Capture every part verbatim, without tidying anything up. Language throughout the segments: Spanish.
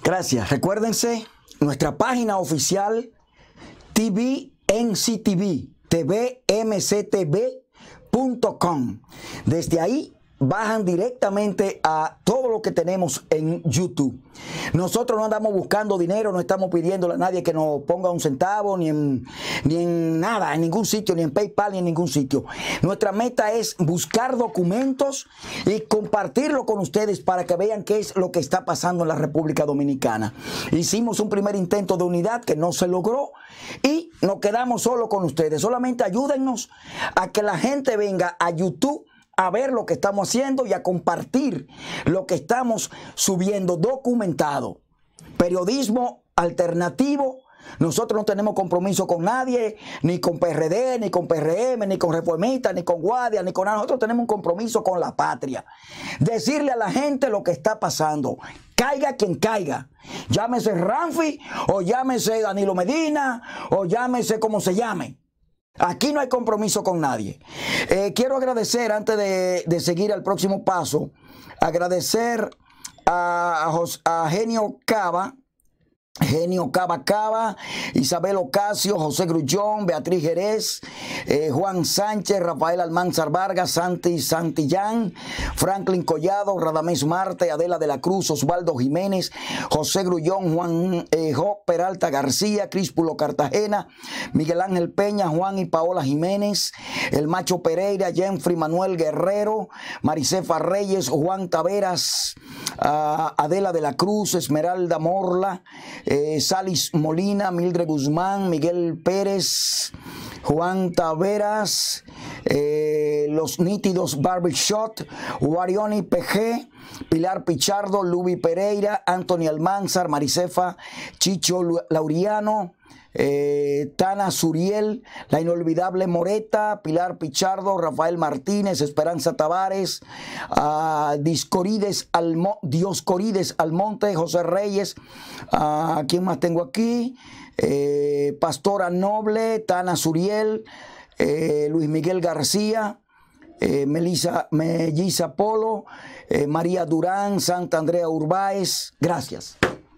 Gracias. Recuérdense, nuestra página oficial T V M C T V, T V M C T V punto com. Desde ahí bajan directamente a todo lo que tenemos en YouTube. Nosotros no andamos buscando dinero, no estamos pidiéndole a nadie que nos ponga un centavo, ni en, ni en nada, en ningún sitio, ni en PayPal, ni en ningún sitio. Nuestra meta es buscar documentos y compartirlo con ustedes para que vean qué es lo que está pasando en la República Dominicana. Hicimos un primer intento de unidad que no se logró y nos quedamos solo con ustedes. Solamente ayúdennos a que la gente venga a YouTube a ver lo que estamos haciendo y a compartir lo que estamos subiendo documentado. Periodismo alternativo. Nosotros no tenemos compromiso con nadie, ni con P R D, ni con P R M, ni con Reformistas, ni con Guardia, ni con nada. Nosotros tenemos un compromiso con la patria. Decirle a la gente lo que está pasando. Caiga quien caiga. Llámese Ramfi, o llámese Danilo Medina, o llámese como se llame. Aquí no hay compromiso con nadie. Eh, quiero agradecer, antes de, de seguir al próximo paso, agradecer a, a, Jos, a Genio Cava, Genio Cava Cava, Isabel Ocasio, José Grullón, Beatriz Jerez, eh, Juan Sánchez, Rafael Almanzar Vargas, Santi Santillán, Franklin Collado, Radamés Marte, Adela de la Cruz, Osvaldo Jiménez, José Grullón, Juan eh, Job Peralta García, Críspulo Cartagena, Miguel Ángel Peña, Juan y Paola Jiménez, El Macho Pereira, Jenfrey Manuel Guerrero, Maricefa Reyes, Juan Taveras, uh, Adela de la Cruz, Esmeralda Morla, Eh, Salis Molina, Mildred Guzmán, Miguel Pérez, Juan Taveras, eh, Los Nítidos Barbershop, Guarioni P G, Pilar Pichardo, Lubi Pereira, Anthony Almanzar, Maricefa, Chicho Lauriano, Eh, Tana Suriel, La Inolvidable Moreta, Pilar Pichardo, Rafael Martínez, Esperanza Tavares, uh, Discorides Almo, Dioscorides Almonte, José Reyes, uh, ¿quién más tengo aquí? Eh, Pastora Noble, Tana Suriel, eh, Luis Miguel García, eh, Melissa, Melissa Polo, eh, María Durán, Santa Andrea Urbáez. Gracias.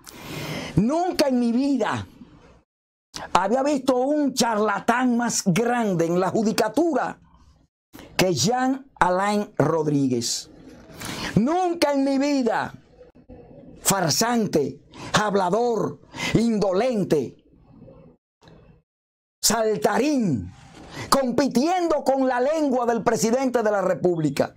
Nunca en mi vida había visto un charlatán más grande en la judicatura que Jean Alain Rodríguez. Nunca en mi vida, farsante, hablador, indolente, saltarín, compitiendo con la lengua del presidente de la República.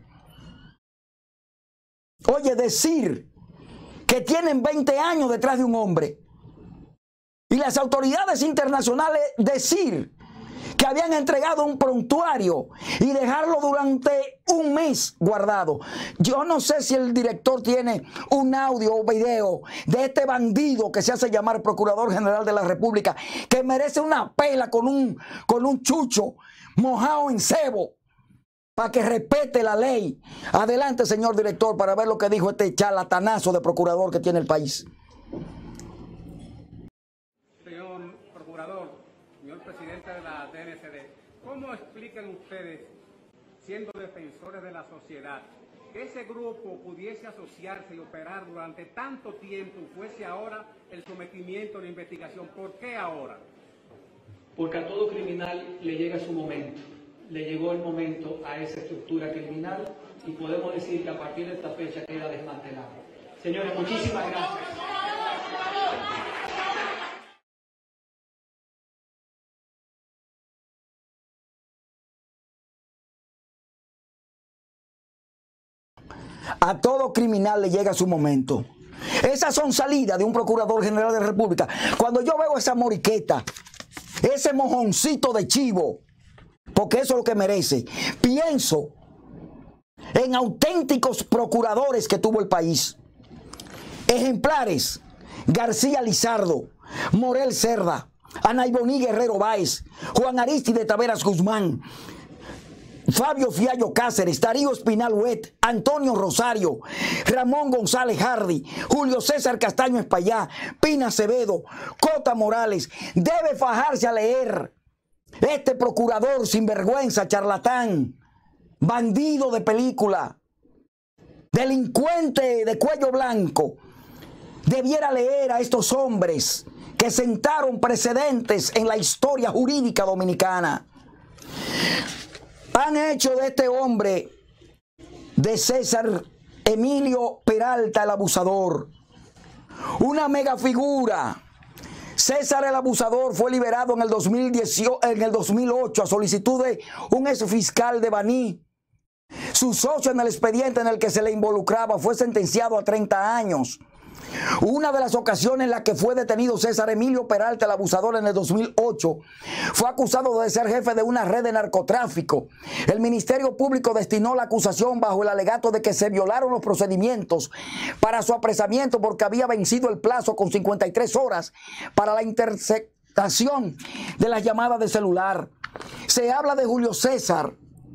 Oye, decir que tienen veinte años detrás de un hombre y las autoridades internacionales decir que habían entregado un prontuario y dejarlo durante un mes guardado. Yo no sé si el director tiene un audio o video de este bandido que se hace llamar Procurador General de la República, que merece una pela con un, con un chucho mojado en cebo para que respete la ley. Adelante, señor director, para ver lo que dijo este charlatanazo de procurador que tiene el país. Señor presidente de la D N C D, ¿cómo explican ustedes, siendo defensores de la sociedad, que ese grupo pudiese asociarse y operar durante tanto tiempo y fuese ahora el sometimiento a la investigación? ¿Por qué ahora? Porque a todo criminal le llega su momento. Le llegó el momento a esa estructura criminal y podemos decir que a partir de esta fecha queda desmantelado. Señores, muchísimas gracias. A todo criminal le llega su momento. Esas son salidas de un procurador general de la República. Cuando yo veo esa moriqueta, ese mojoncito de chivo, porque eso es lo que merece, pienso en auténticos procuradores que tuvo el país. Ejemplares: García Lizardo, Morel Cerda, Anaiboní Guerrero Báez, Juan Aristide Taveras Guzmán, Fabio Fiallo Cáceres, Darío Espinal Huet, Antonio Rosario, Ramón González Hardy, Julio César Castaño Espallá, Pina Acevedo, Cota Morales. Debe fajarse a leer este procurador sinvergüenza, charlatán, bandido de película, delincuente de cuello blanco, debiera leer a estos hombres que sentaron precedentes en la historia jurídica dominicana. Han hecho de este hombre, de César Emilio Peralta el abusador, una mega figura. César el abusador fue liberado en el, dos mil dieciocho, en el dos mil ocho a solicitud de un ex fiscal de Baní. Su socio en el expediente en el que se le involucraba fue sentenciado a treinta años. Una de las ocasiones en las que fue detenido César Emilio Peralta, el abusador, en el dos mil ocho, fue acusado de ser jefe de una red de narcotráfico. El Ministerio Público destinó la acusación bajo el alegato de que se violaron los procedimientos para su apresamiento porque había vencido el plazo con cincuenta y tres horas para la interceptación de las llamadas de celular. Se habla de Julio César.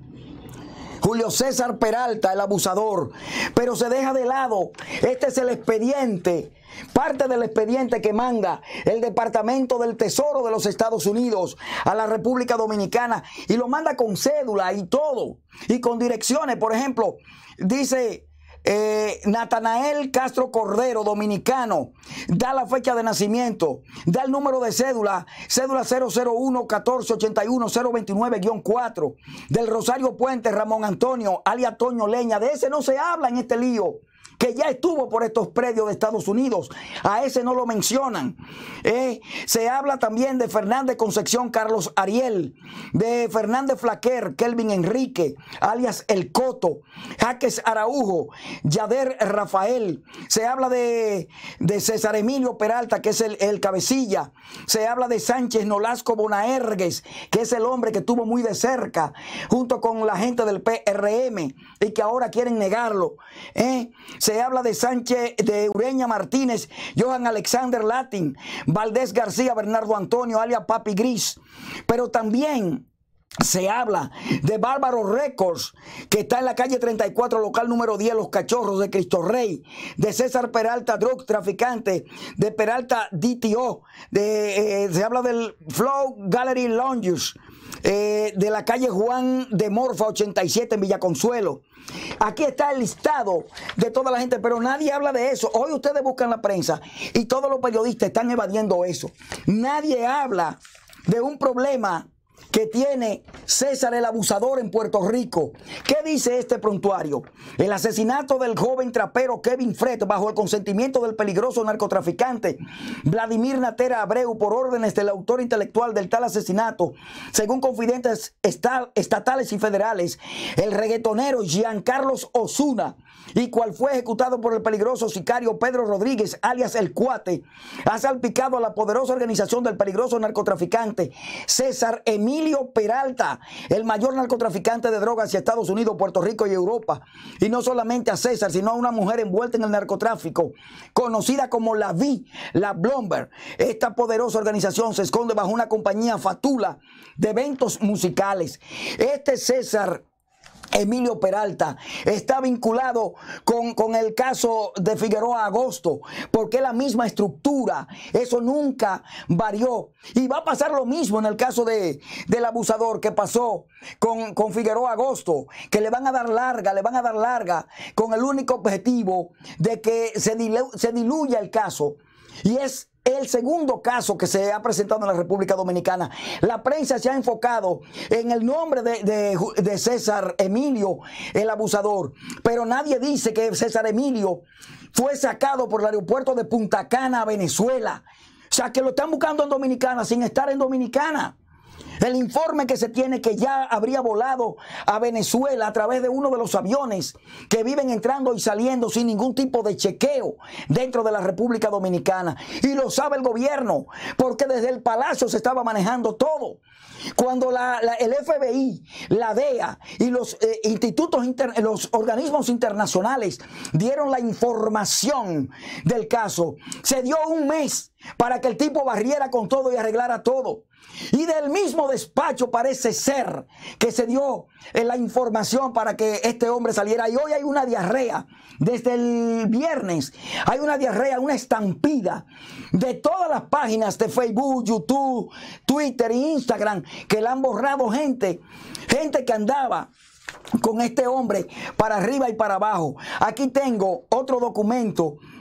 Julio César Peralta, el abusador, pero se deja de lado. Este es el expediente, parte del expediente que manda el Departamento del Tesoro de los Estados Unidos a la República Dominicana y lo manda con cédula y todo, y con direcciones. Por ejemplo, dice eh, Natanael Castro Cordero, dominicano, da la fecha de nacimiento, da el número de cédula, cédula cero cero uno catorce ochenta y uno cero veintinueve guión cuatro, del Rosario Puente Ramón Antonio, alias Toño Leña. De ese no se habla en este lío, que ya estuvo por estos predios de Estados Unidos. A ese no lo mencionan. Eh, se habla también de Fernández Concepción Carlos Ariel, de Fernández Flaquer Kelvin Enrique, alias El Coto, Jaques Araujo, Yader Rafael. Se habla de, de César Emilio Peralta, que es el, el cabecilla. Se habla de Sánchez Nolasco Bonaergues, que es el hombre que estuvo muy de cerca, junto con la gente del P R M, y que ahora quieren negarlo. Eh, se Se habla de Sánchez, de Ureña Martínez, Johan Alexander Latin, Valdés García, Bernardo Antonio, alias Papi Gris. Pero también se habla de Bárbaro Records, que está en la calle treinta y cuatro, local número diez, Los Cachorros, de Cristo Rey, de César Peralta, drug traficante, de Peralta D T O, de, eh, se habla del Flow Gallery Lounges, eh, de la calle Juan de Morfa ochenta y siete en Villaconsuelo. Aquí está el listado de toda la gente, pero nadie habla de eso. Hoy ustedes buscan la prensa y todos los periodistas están evadiendo eso. Nadie habla de un problema que tiene César el abusador en Puerto Rico. ¿Qué dice este prontuario? El asesinato del joven trapero Kevin Fred bajo el consentimiento del peligroso narcotraficante Vladimir Natera Abreu por órdenes del autor intelectual del tal asesinato, según confidentes estatales y federales, el reggaetonero Giancarlos Osuna, y cual fue ejecutado por el peligroso sicario Pedro Rodríguez, alias El Cuate, ha salpicado a la poderosa organización del peligroso narcotraficante César Emilio Peralta, el mayor narcotraficante de drogas hacia Estados Unidos, Puerto Rico y Europa. Y no solamente a César, sino a una mujer envuelta en el narcotráfico, conocida como la V, la Blomberg. Esta poderosa organización se esconde bajo una compañía fatula de eventos musicales. Este César Emilio Peralta está vinculado con, con el caso de Figueroa Agosto, porque es la misma estructura, eso nunca varió. Y va a pasar lo mismo en el caso de, del abusador que pasó con, con Figueroa Agosto, que le van a dar larga, le van a dar larga con el único objetivo de que se, dilu, se diluya el caso. Y es el segundo caso que se ha presentado en la República Dominicana. La prensa se ha enfocado en el nombre de, de, de César Emilio, el abusador, pero nadie dice que César Emilio fue sacado por el aeropuerto de Punta Cana a Venezuela. O sea, que lo están buscando en Dominicana sin estar en Dominicana. El informe que se tiene que ya habría volado a Venezuela a través de uno de los aviones que viven entrando y saliendo sin ningún tipo de chequeo dentro de la República Dominicana. Y lo sabe el gobierno, porque desde el Palacio se estaba manejando todo. Cuando la, la, el F B I, la D E A y los eh, institutos, inter, los organismos internacionales dieron la información del caso, se dio un mes para que el tipo barriera con todo y arreglara todo. Y del mismo despacho parece ser que se dio eh, la información para que este hombre saliera. Y hoy hay una diarrea, desde el viernes, hay una diarrea, una estampida de todas las páginas de Facebook, YouTube, Twitter e Instagram, que la han borrado gente, gente que andaba con este hombre para arriba y para abajo. Aquí tengo otro documento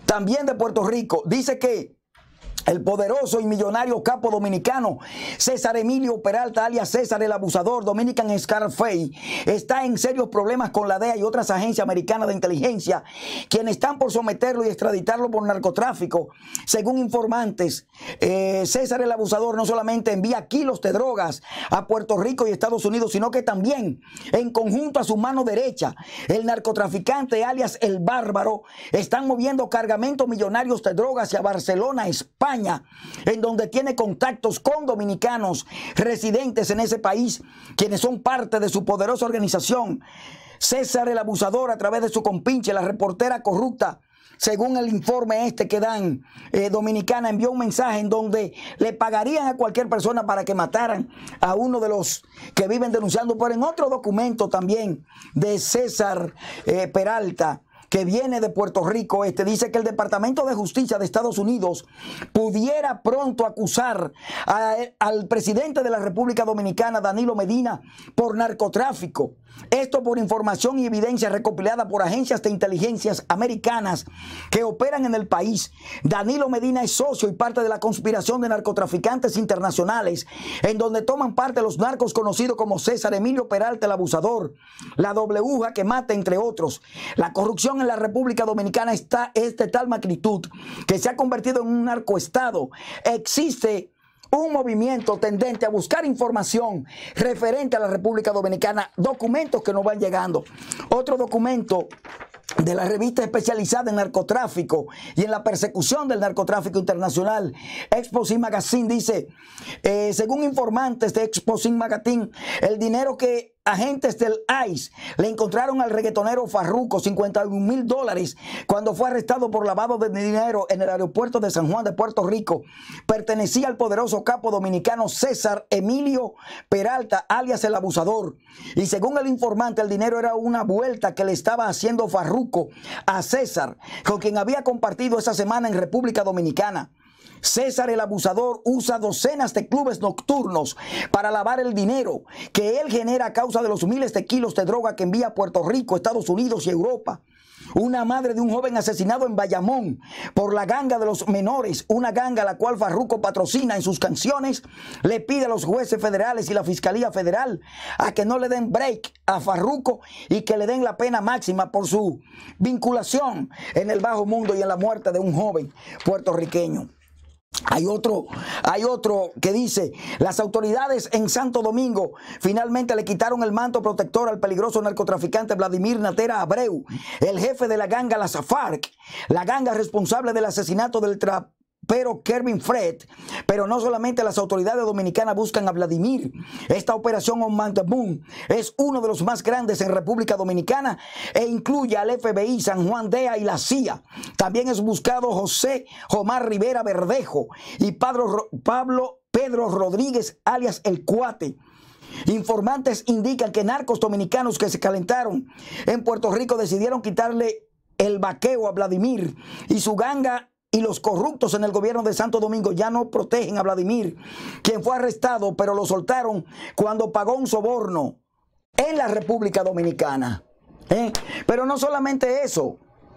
también de Puerto Rico. Dice que el poderoso y millonario capo dominicano César Emilio Peralta, alias César el Abusador, Dominican Scarface, está en serios problemas con la D E A y otras agencias americanas de inteligencia, quienes están por someterlo y extraditarlo por narcotráfico. Según informantes, eh, César el Abusador no solamente envía kilos de drogas a Puerto Rico y Estados Unidos, sino que también, en conjunto a su mano derecha, el narcotraficante alias El Bárbaro, están moviendo cargamentos millonarios de drogas hacia Barcelona, España, en donde tiene contactos con dominicanos residentes en ese país, quienes son parte de su poderosa organización. César el Abusador, a través de su compinche, la reportera corrupta, según el informe este que dan, eh, Dominicana, envió un mensaje en donde le pagarían a cualquier persona para que mataran a uno de los que viven denunciando. Pero en otro documento también de César eh, Peralta, que viene de Puerto Rico, este dice que el Departamento de Justicia de Estados Unidos pudiera pronto acusar a, al presidente de la República Dominicana, Danilo Medina, por narcotráfico. Esto por información y evidencia recopilada por agencias de inteligencias americanas que operan en el país. Danilo Medina es socio y parte de la conspiración de narcotraficantes internacionales, en donde toman parte los narcos conocidos como César Emilio Peralta el Abusador, la doble uja que mata, entre otros. La corrupción en la República Dominicana está, es de tal magnitud que se ha convertido en un narcoestado. Existe un movimiento tendente a buscar información referente a la República Dominicana, documentos que nos van llegando. Otro documento de la revista especializada en narcotráfico y en la persecución del narcotráfico internacional, Exposing Magazine, dice, eh, según informantes de Exposing Magazine, el dinero que agentes del I C E le encontraron al reggaetonero Farruko, cincuenta y un mil dólares, cuando fue arrestado por lavado de dinero en el aeropuerto de San Juan de Puerto Rico, pertenecía al poderoso capo dominicano César Emilio Peralta, alias el Abusador. Y según el informante, el dinero era una vuelta que le estaba haciendo Farruko a César, con quien había compartido esa semana en República Dominicana. César el Abusador usa docenas de clubes nocturnos para lavar el dinero que él genera a causa de los miles de kilos de droga que envía a Puerto Rico, Estados Unidos y Europa. Una madre de un joven asesinado en Bayamón por la ganga de los menores, una ganga a la cual Farruko patrocina en sus canciones, le pide a los jueces federales y la Fiscalía Federal a que no le den break a Farruko y que le den la pena máxima por su vinculación en el bajo mundo y en la muerte de un joven puertorriqueño. Hay otro, hay otro que dice, las autoridades en Santo Domingo finalmente le quitaron el manto protector al peligroso narcotraficante Vladimir Natera Abreu, el jefe de la ganga Las FARC, la ganga responsable del asesinato del trap pero Kevin Fred. Pero no solamente las autoridades dominicanas buscan a Vladimir. Esta operación On Man the Moon es uno de los más grandes en República Dominicana e incluye al F B I, San Juan D E A y la C I A. También es buscado José Omar Rivera Verdejo y Pablo, Pablo Pedro Rodríguez, alias El Cuate. Informantes indican que narcos dominicanos que se calentaron en Puerto Rico decidieron quitarle el vaqueo a Vladimir y su ganga. Y los corruptos en el gobierno de Santo Domingo ya no protegen a Vladimir, quien fue arrestado, pero lo soltaron cuando pagó un soborno en la República Dominicana. ¿Eh? Pero no solamente eso.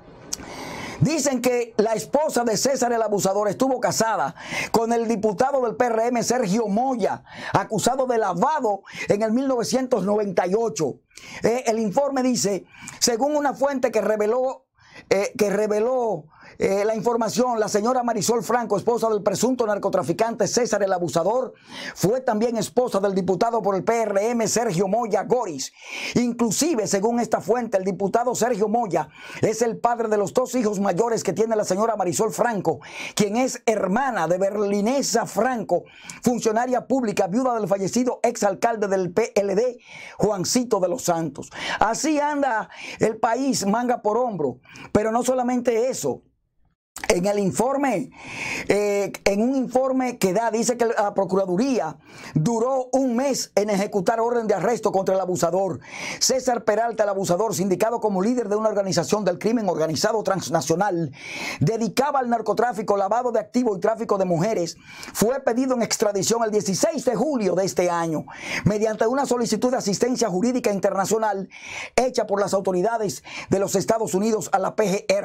Dicen que la esposa de César el Abusador estuvo casada con el diputado del P R M, Sergio Moya, acusado de lavado en el mil novecientos noventa y ocho. Eh, el informe dice, según una fuente que reveló, eh, que reveló Eh, la información, la señora Marisol Franco, esposa del presunto narcotraficante César el Abusador, fue también esposa del diputado por el P R M Sergio Moya Goris. Inclusive, según esta fuente, el diputado Sergio Moya es el padre de los dos hijos mayores que tiene la señora Marisol Franco, quien es hermana de Berlinesa Franco, funcionaria pública, viuda del fallecido exalcalde del P L D, Juancito de los Santos. Así anda el país, manga por hombro. Pero no solamente eso. En el informe, eh, en un informe que da, dice que la Procuraduría duró un mes en ejecutar orden de arresto contra el abusador. César Peralta, el Abusador, sindicado como líder de una organización del crimen organizado transnacional, dedicaba al narcotráfico, lavado de activos y tráfico de mujeres, fue pedido en extradición el dieciséis de julio de este año, mediante una solicitud de asistencia jurídica internacional hecha por las autoridades de los Estados Unidos a la P G R.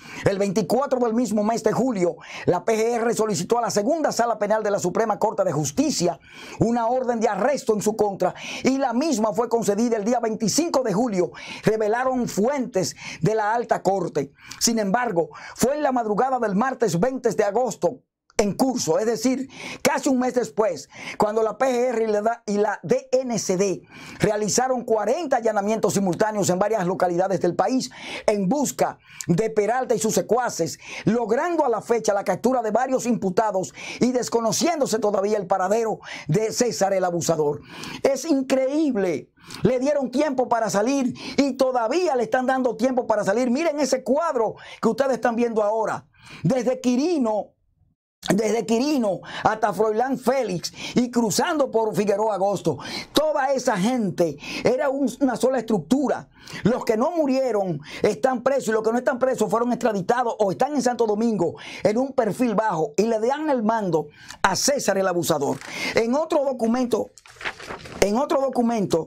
El veinticuatro del mismo mes de julio, la P G R solicitó a la segunda sala penal de la Suprema Corte de Justicia una orden de arresto en su contra y la misma fue concedida el día veinticinco de julio, revelaron fuentes de la alta corte. Sin embargo, fue en la madrugada del martes veinte de agosto en curso, es decir, casi un mes después, cuando la P G R y la, y la D N C D realizaron cuarenta allanamientos simultáneos en varias localidades del país en busca de Peralta y sus secuaces, logrando a la fecha la captura de varios imputados y desconociéndose todavía el paradero de César el Abusador. Es increíble. Le dieron tiempo para salir y todavía le están dando tiempo para salir. Miren ese cuadro que ustedes están viendo ahora. Desde Quirino Desde Quirino hasta Froilán Félix y cruzando por Figueroa Agosto. Toda esa gente era un, una sola estructura. Los que no murieron están presos y los que no están presos fueron extraditados o están en Santo Domingo en un perfil bajo y le dan el mando a César el Abusador. En otro documento, en otro documento,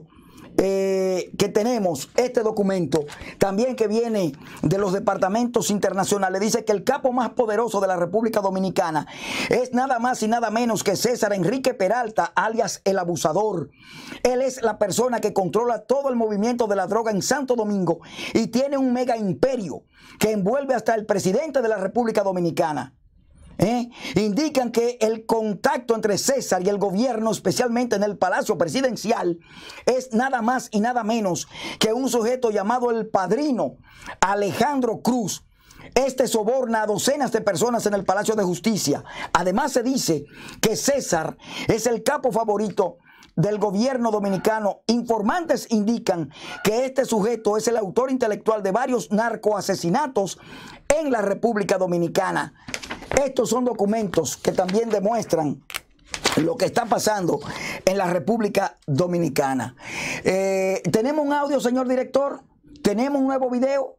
Eh, que tenemos este documento también que viene de los departamentos internacionales, dice que el capo más poderoso de la República Dominicana es nada más y nada menos que César Enrique Peralta, alias el Abusador. Él es la persona que controla todo el movimiento de la droga en Santo Domingo y tiene un mega imperio que envuelve hasta el presidente de la República Dominicana. ¿Eh? Indican que el contacto entre César y el gobierno, especialmente en el Palacio Presidencial, es nada más y nada menos que un sujeto llamado el Padrino Alejandro Cruz. Este soborna a docenas de personas en el Palacio de Justicia. Además se dice que César es el capo favorito del gobierno dominicano. Informantes indican que este sujeto es el autor intelectual de varios narcoasesinatos en la República Dominicana. Estos son documentos que también demuestran lo que está pasando en la República Dominicana. Eh, ¿Tenemos un audio, señor director? ¿Tenemos un nuevo video?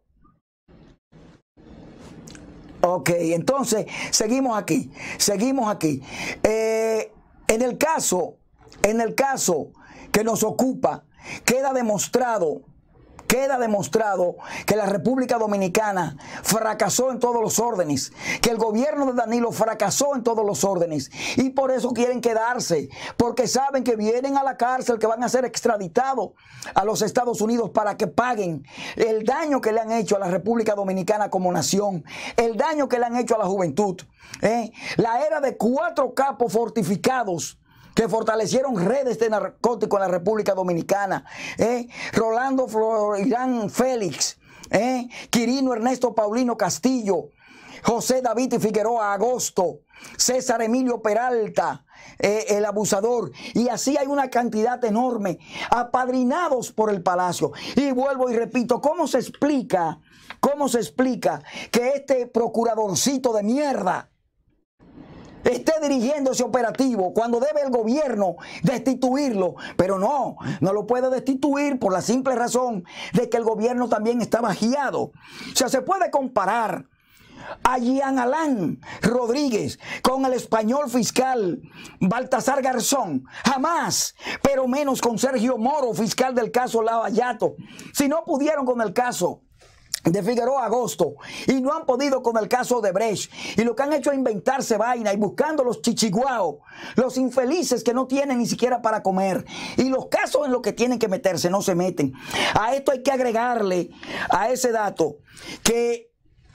Ok, entonces seguimos aquí, seguimos aquí. Eh, en el caso, en el caso que nos ocupa, queda demostrado Queda demostrado que la República Dominicana fracasó en todos los órdenes, que el gobierno de Danilo fracasó en todos los órdenes y por eso quieren quedarse, porque saben que vienen a la cárcel, que van a ser extraditados a los Estados Unidos para que paguen el daño que le han hecho a la República Dominicana como nación, el daño que le han hecho a la juventud. ¿eh? La era de cuatro capos fortificados que fortalecieron redes de narcóticos en la República Dominicana. ¿eh? Rolando Froilán Félix, ¿eh? Quirino Ernesto Paulino Castillo, José David y Figueroa Agosto, César Emilio Peralta, eh, el Abusador. Y así hay una cantidad enorme, apadrinados por el Palacio. Y vuelvo y repito, ¿cómo se explica, cómo se explica que este procuradorcito de mierda esté dirigiendo ese operativo cuando debe el gobierno destituirlo? Pero no, no lo puede destituir por la simple razón de que el gobierno también está bajiado. O sea, se puede comparar a Jean Alain Rodríguez con el español fiscal Baltasar Garzón, jamás, pero menos con Sergio Moro, fiscal del caso Lavallato. Si no pudieron con el caso de Figueroa Agosto y no han podido con el caso de Brecht, y lo que han hecho es inventarse vaina y buscando los chichiguaos, los infelices que no tienen ni siquiera para comer, y los casos en los que tienen que meterse no se meten. A esto hay que agregarle a ese dato que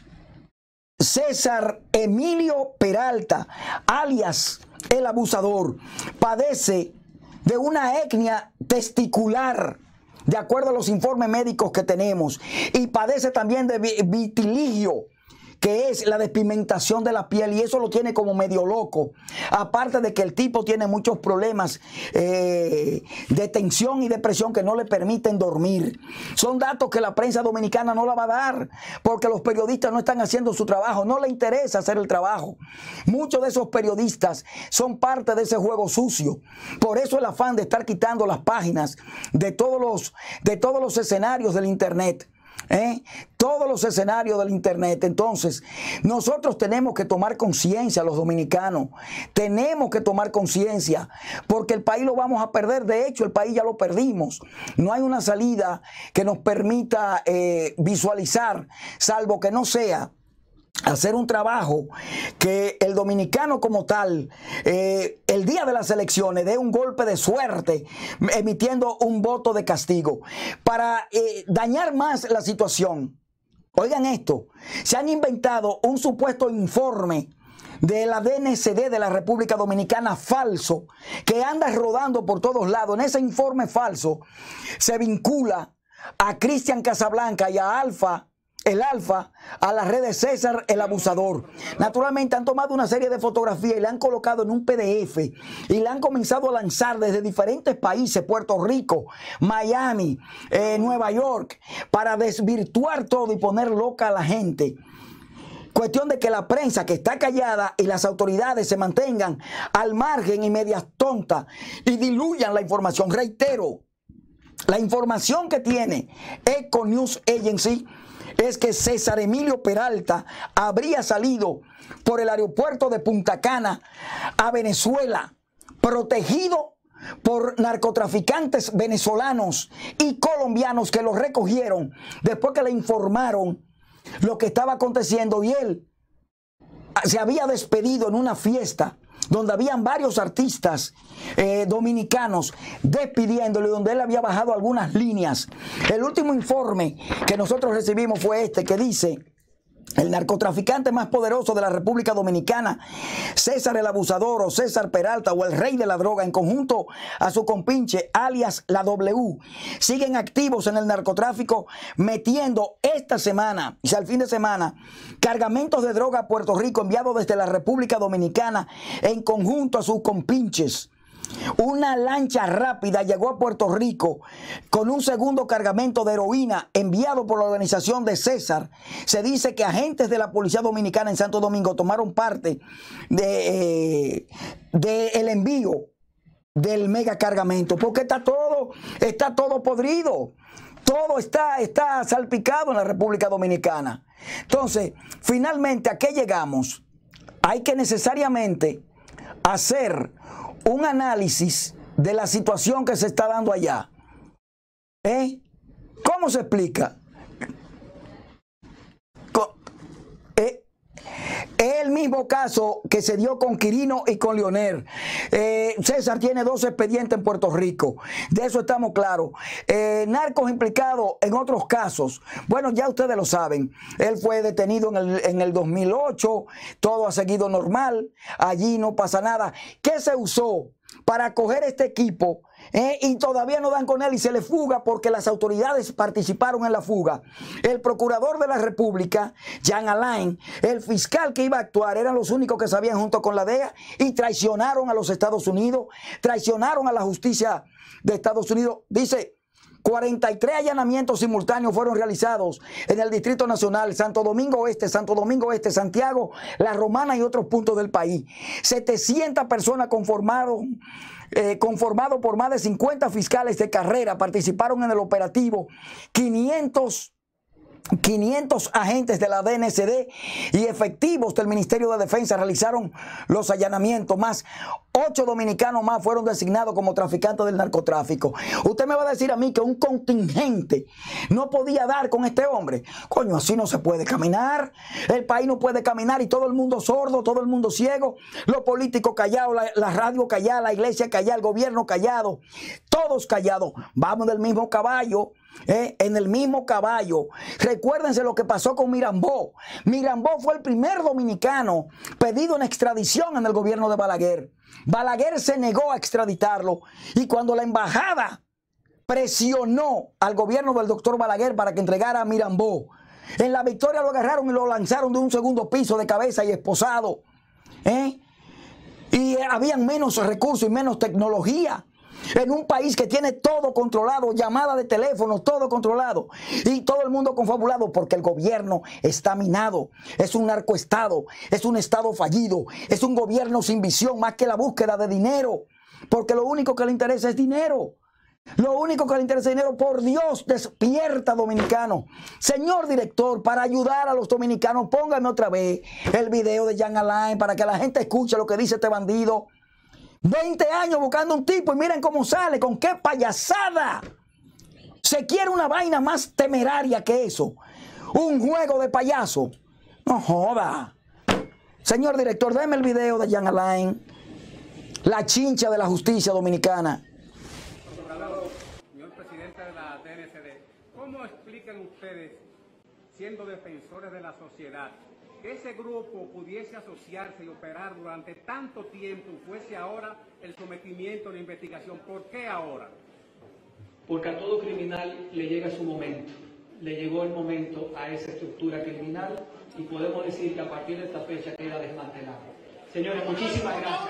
César Emilio Peralta, alias el Abusador, padece de una hernia testicular, de acuerdo a los informes médicos que tenemos, y padece también de vitiligio, que es la despigmentación de la piel, y eso lo tiene como medio loco. Aparte de que el tipo tiene muchos problemas eh, de tensión y depresión que no le permiten dormir. Son datos que la prensa dominicana no la va a dar, porque los periodistas no están haciendo su trabajo, no le interesa hacer el trabajo. Muchos de esos periodistas son parte de ese juego sucio. Por eso el afán de estar quitando las páginas de todos los, de todos los escenarios del internet. ¿Eh? Todos los escenarios del internet. Entonces nosotros tenemos que tomar conciencia, los dominicanos tenemos que tomar conciencia, porque el país lo vamos a perder. De hecho, el país ya lo perdimos. No hay una salida que nos permita eh, visualizar, salvo que no sea hacer un trabajo que el dominicano como tal, eh, el día de las elecciones, dé un golpe de suerte emitiendo un voto de castigo para eh, dañar más la situación. Oigan esto, se han inventado un supuesto informe de la D N C D de la República Dominicana falso, que anda rodando por todos lados. En ese informe falso se vincula a Cristian Casablanca y a Alfa, el Alfa, a la red de César el Abusador. Naturalmente han tomado una serie de fotografías y la han colocado en un P D F y la han comenzado a lanzar desde diferentes países, Puerto Rico, Miami, eh, Nueva York, para desvirtuar todo y poner loca a la gente. Cuestión de que la prensa, que está callada, y las autoridades se mantengan al margen y medias tontas y diluyan la información. Reitero, la información que tiene Eco News Agency es que César Emilio Peralta habría salido por el aeropuerto de Punta Cana a Venezuela, protegido por narcotraficantes venezolanos y colombianos que lo recogieron después que le informaron lo que estaba aconteciendo, y él se había despedido en una fiesta donde habían varios artistas eh, dominicanos despidiéndole, donde él había bajado algunas líneas. El último informe que nosotros recibimos fue este, que dice: el narcotraficante más poderoso de la República Dominicana, César el Abusador o César Peralta, o el rey de la droga, en conjunto a su compinche alias la W, siguen activos en el narcotráfico, metiendo esta semana, o sea, el fin de semana, cargamentos de droga a Puerto Rico enviados desde la República Dominicana en conjunto a sus compinches. Una lancha rápida llegó a Puerto Rico con un segundo cargamento de heroína enviado por la organización de César. Se dice que agentes de la Policía Dominicana en Santo Domingo tomaron parte de, eh, de el envío del mega cargamento, porque está todo, está todo podrido. Todo está, está salpicado en la República Dominicana. Entonces, finalmente, ¿a qué llegamos? Hay que necesariamente hacer un análisis de la situación que se está dando allá. ¿Eh? ¿Cómo se explica? ¿Eh? Es el mismo caso que se dio con Quirino y con Leonel. Eh, César tiene dos expedientes en Puerto Rico. De eso estamos claros. Eh, narcos implicados en otros casos. Bueno, ya ustedes lo saben. Él fue detenido en el, en el dos mil ocho. Todo ha seguido normal. Allí no pasa nada. ¿Qué se usó para coger este equipo? Eh, y todavía no dan con él y se le fuga porque las autoridades participaron en la fuga. El procurador de la República, Jean Alain, el fiscal que iba a actuar, eran los únicos que sabían junto con la D E A, y traicionaron a los Estados Unidos, traicionaron a la justicia de Estados Unidos. Dice: cuarenta y tres allanamientos simultáneos fueron realizados en el Distrito Nacional, Santo Domingo Oeste, Santo Domingo Este, Santiago, La Romana y otros puntos del país. setecientas personas conformaron, eh, conformado por más de cincuenta fiscales de carrera participaron en el operativo. quinientos agentes de la D N C D y efectivos del Ministerio de Defensa realizaron los allanamientos. Más ocho dominicanos más fueron designados como traficantes del narcotráfico. Usted me va a decir a mí que un contingente no podía dar con este hombre. Coño, así no se puede caminar. El país no puede caminar y todo el mundo sordo, todo el mundo ciego, los políticos callados, la, la radio callada, la iglesia callada, el gobierno callado, todos callados. Vamos del mismo caballo. Eh, en el mismo caballo. Recuérdense lo que pasó con Mirambó. Mirambó fue el primer dominicano pedido en extradición en el gobierno de Balaguer. Balaguer se negó a extraditarlo, y cuando la embajada presionó al gobierno del doctor Balaguer para que entregara a Mirambó, en La Victoria lo agarraron y lo lanzaron de un segundo piso de cabeza y esposado. ¿Eh? Y eh, habían menos recursos y menos tecnología. En un país que tiene todo controlado, llamadas de teléfono, todo controlado, y todo el mundo confabulado porque el gobierno está minado. Es un narcoestado, es un estado fallido, es un gobierno sin visión más que la búsqueda de dinero, porque lo único que le interesa es dinero. Lo único que le interesa es dinero. Por Dios, despierta, dominicano. Señor director, para ayudar a los dominicanos, póngame otra vez el video de Jean Alain para que la gente escuche lo que dice este bandido. veinte años buscando un tipo y miren cómo sale, con qué payasada. Se quiere una vaina más temeraria que eso. Un juego de payaso. No joda. Señor director, dame el video de Jean Alain, la chincha de la justicia dominicana. Señor presidente de la D N C D, ¿cómo explican ustedes, siendo defensores de la sociedad, que ese grupo pudiese asociarse y operar durante tanto tiempo y fuese ahora el sometimiento a la investigación? ¿Por qué ahora? Porque a todo criminal le llega su momento. Le llegó el momento a esa estructura criminal y podemos decir que a partir de esta fecha queda desmantelado. Señores, muchísimas gracias.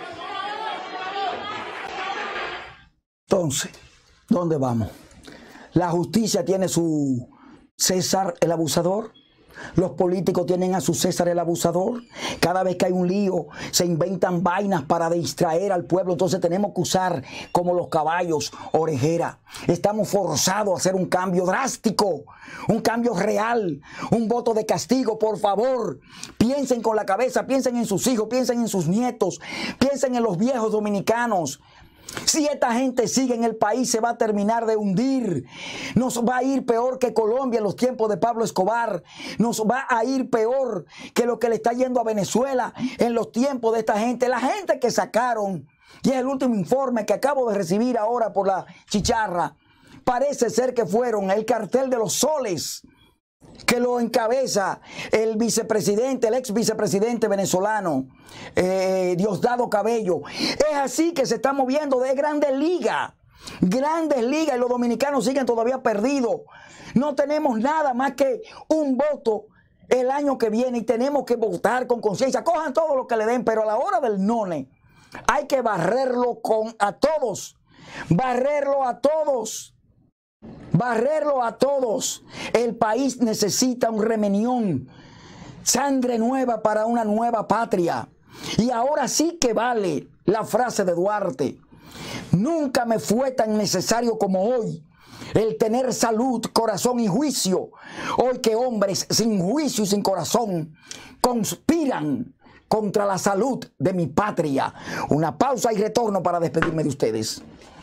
Entonces, ¿dónde vamos? La justicia tiene su César el abusador. Los políticos tienen a su César el abusador. Cada vez que hay un lío, se inventan vainas para distraer al pueblo. Entonces tenemos que usar, como los caballos, orejera. Estamos forzados a hacer un cambio drástico, un cambio real, un voto de castigo. Por favor, piensen con la cabeza, piensen en sus hijos, piensen en sus nietos, piensen en los viejos dominicanos. Si esta gente sigue en el país, se va a terminar de hundir. Nos va a ir peor que Colombia en los tiempos de Pablo Escobar. Nos va a ir peor que lo que le está yendo a Venezuela en los tiempos de esta gente. La gente que sacaron, y es el último informe que acabo de recibir ahora por la chicharra, parece ser que fueron el cartel de los soles, que lo encabeza el vicepresidente, el ex vicepresidente venezolano, eh, Diosdado Cabello. Es así que se está moviendo de Grandes Ligas. Grandes Ligas, y los dominicanos siguen todavía perdidos. No tenemos nada más que un voto el año que viene y tenemos que votar con conciencia. Cojan todo lo que le den, pero a la hora del none hay que barrerlo con a todos. Barrerlo a todos. Barrerlo a todos. El país necesita un remenión, sangre nueva para una nueva patria. Y ahora sí que vale la frase de Duarte: nunca me fue tan necesario como hoy el tener salud, corazón y juicio. Hoy que hombres sin juicio y sin corazón conspiran contra la salud de mi patria. Una pausa y retorno para despedirme de ustedes.